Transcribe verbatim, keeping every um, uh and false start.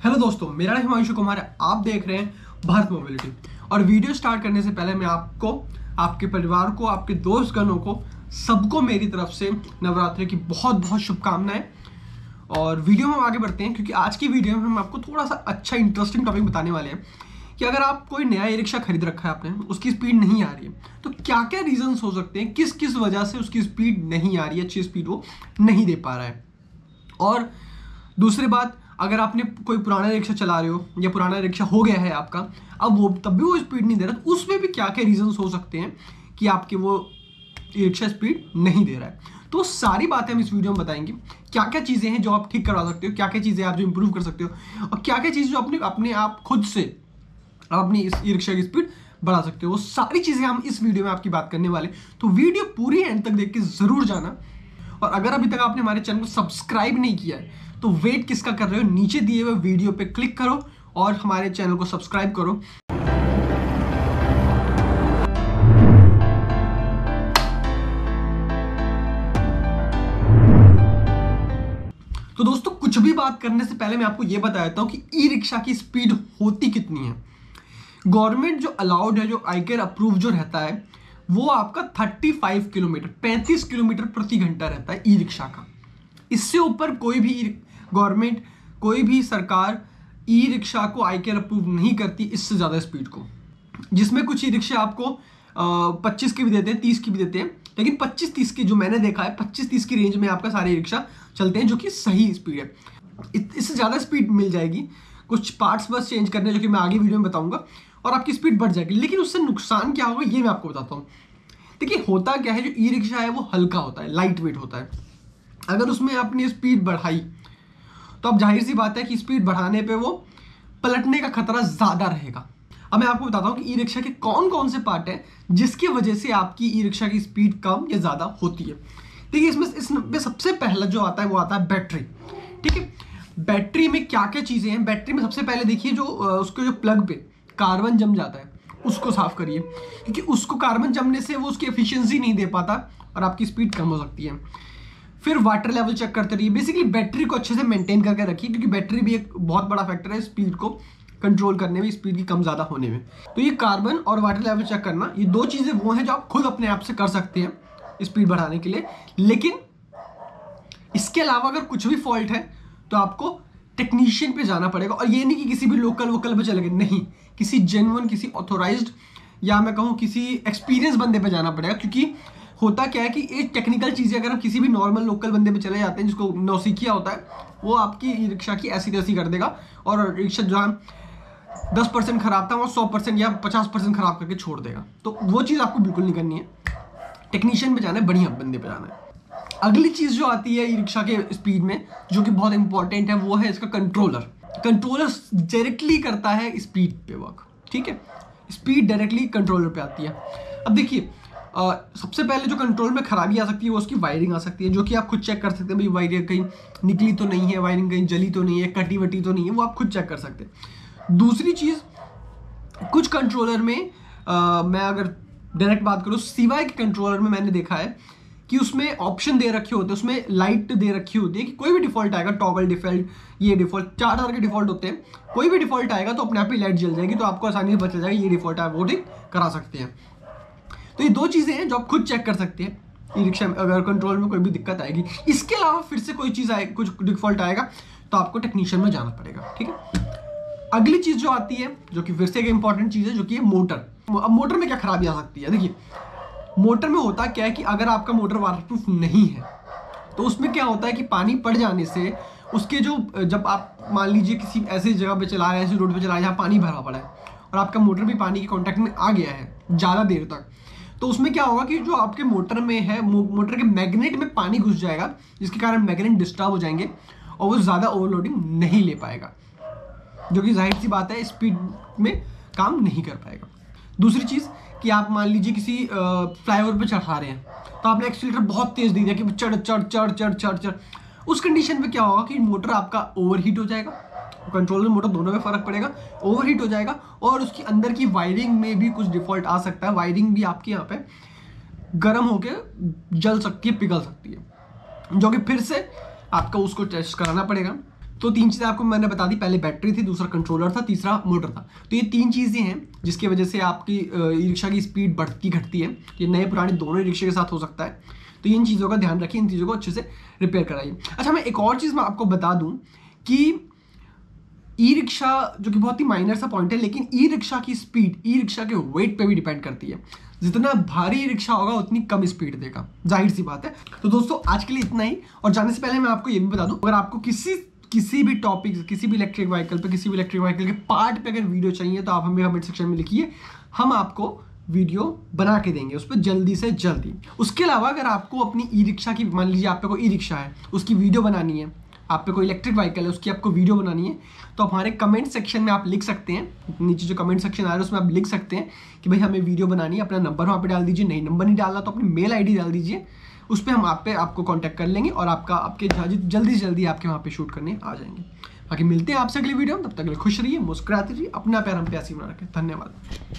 Hello दोस्तों, मेरा नाम हिमांशु कुमार है। आप देख रहे हैं भारत मोबिलिटी। और वीडियो स्टार्ट करने से पहले मैं आपको, आपके परिवार को, आपके दोस्तगणों को, सबको मेरी तरफ से नवरात्रि की बहुत बहुत शुभकामनाएं। और वीडियो में हम आगे बढ़ते हैं, क्योंकि आज की वीडियो में हम आपको थोड़ा सा अच्छा इंटरेस्टिंग टॉपिक बताने वाले हैं कि अगर आप कोई नया ई रिक्शा खरीद रखा है आपने, उसकी स्पीड नहीं आ रही है, तो क्या क्या रीजंस हो सकते हैं, किस किस वजह से उसकी स्पीड नहीं आ रही है, अच्छी स्पीड वो नहीं दे पा रहा है। और दूसरी बात, अगर आपने कोई पुराना रिक्शा चला रहे हो या पुराना रिक्शा हो गया है आपका, अब वो तब भी वो स्पीड नहीं दे रहा, तो उसमें भी क्या क्या रीजंस हो सकते हैं कि आपके वो रिक्शा स्पीड नहीं दे रहा है। तो सारी बातें हम इस वीडियो में बताएंगे। क्या क्या चीज़ें हैं जो आप ठीक करवा सकते हो, क्या क्या चीज़ें आप जो इंप्रूव कर सकते हो, और क्या क्या चीज़ जो अपने अपने आप खुद से आप अपनी इस ई रिक्शा की स्पीड बढ़ा सकते हो। वो सारी चीज़ें हम इस वीडियो में आपकी बात करने वाले। तो वीडियो पूरी एंड तक देख के ज़रूर जाना। और अगर अभी तक आपने हमारे चैनल को सब्सक्राइब नहीं किया है, तो वेट किसका कर रहे हो, नीचे दिए हुए वीडियो पे क्लिक करो और हमारे चैनल को सब्सक्राइब करो। तो दोस्तों, कुछ भी बात करने से पहले मैं आपको यह बता देता हूं कि ई रिक्शा की स्पीड होती कितनी है। गवर्नमेंट जो अलाउड है, जो आई केयर अप्रूव जो रहता है, वो आपका पैंतीस किलोमीटर पैंतीस किलोमीटर प्रति घंटा रहता है ई रिक्शा का। इससे ऊपर कोई भी गवर्नमेंट, कोई भी सरकार ई रिक्शा को आई केयर अप्रूव नहीं करती इससे ज़्यादा स्पीड को। जिसमें कुछ ई रिक्शा आपको पच्चीस की भी देते हैं, तीस की भी देते हैं, लेकिन पच्चीस तीस की जो मैंने देखा है, पच्चीस तीस की रेंज में आपका सारे ई रिक्शा चलते हैं, जो कि सही स्पीड है। इससे ज़्यादा स्पीड मिल जाएगी, कुछ पार्ट्स बस चेंज करने, जो कि मैं आगे वीडियो में बताऊंगा, और आपकी स्पीड बढ़ जाएगी। लेकिन उससे नुकसान क्या होगा ये मैं आपको बताता हूँ। देखिए, होता क्या है, जो ई रिक्शा है वो हल्का होता है, लाइट वेट होता है। अगर उसमें आपने स्पीड बढ़ाई तो अब जाहिर सी बात है कि स्पीड बढ़ाने पे वो पलटने का खतरा ज़्यादा रहेगा। अब मैं आपको बताता हूँ कि ई रिक्शा के कौन कौन से पार्ट हैं जिसकी वजह से आपकी ई रिक्शा की स्पीड कम या ज़्यादा होती है। देखिए, इसमें इसमें सबसे पहला जो आता है वो आता है बैटरी। ठीक है, बैटरी में क्या क्या चीज़ें हैं। बैटरी में सबसे पहले देखिए, जो उसके जो प्लग पे कार्बन जम जाता है उसको साफ करिए, क्योंकि उसको कार्बन जमने से वो उसकी एफिशिएंसी नहीं दे पाता और आपकी स्पीड कम हो सकती है। फिर वाटर लेवल चेक करते रहिए। बेसिकली बैटरी को अच्छे से मेंटेन करके रखिए, क्योंकि बैटरी भी एक बहुत बड़ा फैक्टर है स्पीड को कंट्रोल करने में, स्पीड की कम ज़्यादा होने में। तो ये कार्बन और वाटर लेवल चेक करना, ये दो चीज़ें वो हैं जो आप खुद अपने आप से कर सकते हैं स्पीड बढ़ाने के लिए। लेकिन इसके अलावा अगर कुछ भी फॉल्ट है तो आपको टेक्नीशियन पे जाना पड़ेगा। और ये नहीं कि किसी भी लोकल वोकल पे चले गए, नहीं, किसी जेन्युइन, किसी ऑथोराइज्ड, या मैं कहूँ किसी एक्सपीरियंस बंदे पे जाना पड़ेगा। क्योंकि होता क्या है कि एक टेक्निकल चीज़ें अगर हम किसी भी नॉर्मल लोकल बंदे पे चले जाते हैं जिसको नौसिखिया होता है, वो आपकी ई रिक्शा की ऐसी तैसी कर देगा, और रिक्शा जहाँ दस परसेंट खराब था वो सौ परसेंट या पचास परसेंट खराब करके छोड़ देगा। तो वो चीज़ आपको बिल्कुल नहीं करनी है। टेक्नीशियन पे जाना है, बढ़िया बंदे पे जाना है। अगली चीज़ जो आती है ई रिक्शा के स्पीड में, जो कि बहुत इंपॉर्टेंट है, वो है इसका कंट्रोलर। कंट्रोलर डायरेक्टली करता है स्पीड पे वर्क। ठीक है, स्पीड डायरेक्टली कंट्रोलर पे आती है। अब देखिए, Uh, सबसे पहले जो कंट्रोल में खराबी आ सकती है वो उसकी वायरिंग आ सकती है, जो कि आप खुद चेक कर सकते हैं। भाई वायरिंग कहीं निकली तो नहीं है, वायरिंग कहीं जली तो नहीं है, कटी वटी तो नहीं है, वो आप खुद चेक कर सकते हैं। दूसरी चीज़, कुछ कंट्रोलर में uh, मैं अगर डायरेक्ट बात करूँ, सिवाय के कंट्रोलर में मैंने देखा है कि उसमें ऑप्शन दे रखे होते हैं, उसमें लाइट दे रखी होती है कि कोई भी डिफॉल्ट आएगा, टॉगल डिफॉल्ट, ये डिफॉल्ट, चार तरह के डिफॉल्ट होते हैं, कोई भी डिफॉल्ट आएगा तो अपने आप ही लाइट जल जाएगी, तो आपको आसानी से पता चल जाएगा ये डिफॉल्ट है, वो ठीक करा सकते हैं। तो ये दो चीज़ें हैं जो आप खुद चेक कर सकते हैं ई रिक्शा में, अगर कंट्रोल में कोई भी दिक्कत आएगी। इसके अलावा फिर से कोई चीज़ आए, कुछ डिफॉल्ट आएगा, तो आपको टेक्नीशियन में जाना पड़ेगा। ठीक है, अगली चीज़ जो आती है, जो कि फिर से एक इंपॉर्टेंट चीज़ है, जो कि है मोटर। अब मोटर में क्या खराबी आ सकती है? देखिए, मोटर में होता क्या है कि अगर आपका मोटर वाटरप्रूफ नहीं है तो उसमें क्या होता है कि पानी पड़ जाने से उसके जो, जब आप मान लीजिए किसी ऐसी जगह पे चला रहे हैं, ऐसी रोड पे चला रहे हैं जहाँ पानी भरा पड़ा है और आपका मोटर भी पानी के कांटेक्ट में आ गया है ज़्यादा देर तक, तो उसमें क्या होगा कि जो आपके मोटर में है, मोटर के मैग्नेट में पानी घुस जाएगा, जिसके कारण मैग्नेट डिस्टर्ब हो जाएंगे और वो ज़्यादा ओवरलोडिंग नहीं ले पाएगा, जो कि जाहिर सी बात है स्पीड में काम नहीं कर पाएगा। दूसरी चीज़ कि आप मान लीजिए किसी फ्लाईओवर पे चढ़ा रहे हैं, तो आपने एक्सीलरेटर बहुत तेज़ दे दिया कि चढ़ चढ़ चढ़ चढ़ चढ़ चढ़ उस कंडीशन में क्या होगा कि मोटर आपका ओवरहीट हो जाएगा, कंट्रोलर मोटर दोनों में फर्क पड़ेगा, ओवरहीट हो जाएगा, और उसकी अंदर की वायरिंग में भी कुछ डिफॉल्ट आ सकता है। वायरिंग भी आपके यहाँ पे गर्म होकर जल सकती है, पिघल सकती है, जो कि फिर से आपको उसको टेस्ट कराना पड़ेगा। तो तीन चीज़ें आपको मैंने बता दी, पहले बैटरी थी, दूसरा कंट्रोलर था, तीसरा मोटर था। तो ये तीन चीज़ें हैं जिसकी वजह से आपकी ई रिक्शा की स्पीड बढ़ती घटती है। ये नए पुराने दोनों ई रिक्शा के साथ हो सकता है। तो इन चीज़ों का ध्यान रखिए, इन चीज़ों को अच्छे से रिपेयर कराइए। अच्छा, मैं एक और चीज़ मैं आपको बता दूँ कि ई रिक्शा जो कि बहुत ही माइनर सा पॉइंट है, लेकिन ई रिक्शा की स्पीड ई रिक्शा के वेट पे भी डिपेंड करती है। जितना भारी ई रिक्शा होगा उतनी कम स्पीड देगा, जाहिर सी बात है। तो दोस्तों आज के लिए इतना ही, और जाने से पहले मैं आपको ये भी बता दूं, अगर आपको किसी किसी भी टॉपिक, किसी भी इलेक्ट्रिक व्हीकल पे, किसी भी इलेक्ट्रिक व्हीकल के पार्ट पे अगर वीडियो चाहिए तो आप हमें कमेंट सेक्शन में लिखिए, हम आपको वीडियो बना के देंगे उस पर जल्दी से जल्दी। उसके अलावा अगर आपको अपनी ई रिक्शा की, मान लीजिए आप पे कोई ई रिक्शा है, उसकी वीडियो बनानी है, आप पे कोई इलेक्ट्रिक व्हीकल है उसकी आपको वीडियो बनानी है, तो हमारे कमेंट सेक्शन में आप लिख सकते हैं। नीचे जो कमेंट सेक्शन आ रहा है उसमें आप लिख सकते हैं कि भाई हमें वीडियो बनानी है। अपना नंबर वहाँ पे डाल दीजिए, नहीं नंबर नहीं डालना तो अपनी मेल आईडी डाल दीजिए, उस पर हम आप पे आपको कांटेक्ट कर लेंगे और आपका आपके जल्दी से जल्दी आपके वहाँ पे शूट करने आ जाएंगे। बाकी मिलते हैं आपसे अगली वीडियो में, तब तक के लिए खुश रहिए, मुस्कुराते रहिए, अपना प्यार हम पे ऐसे ही बना रखें। धन्यवाद।